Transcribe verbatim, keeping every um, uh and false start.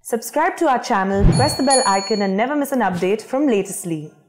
Subscribe to our channel, press the bell icon and never miss an update from Latestly.